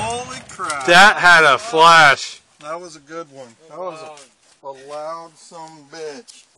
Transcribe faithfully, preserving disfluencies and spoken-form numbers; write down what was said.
Holy crap. That had a flash. That was a good one. That was a, a loud some bitch.